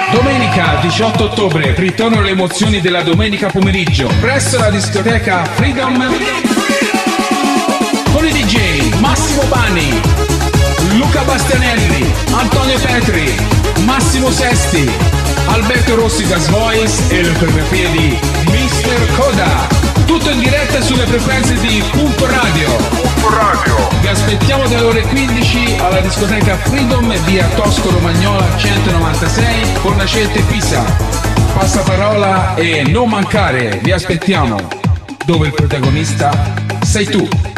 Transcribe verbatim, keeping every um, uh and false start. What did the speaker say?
Domenica diciotto ottobre, ritorno alle emozioni della domenica pomeriggio, presso la discoteca Freedom con i D J Massimo Bani, Luca Bastianelli, Antonio Petri, Massimo Sesti, Alberto Rossi da Voice e le fotografie di mister Coda. Tutto in diretta sulle frequenze di Punto Radio. Punto Radio. Vi aspettiamo dalle ore quindici alla discoteca Freedom, via Tosco Romagnola centonovantasei, Fornaciente Pisa. Passaparola e non mancare, vi aspettiamo, dove il protagonista sei tu.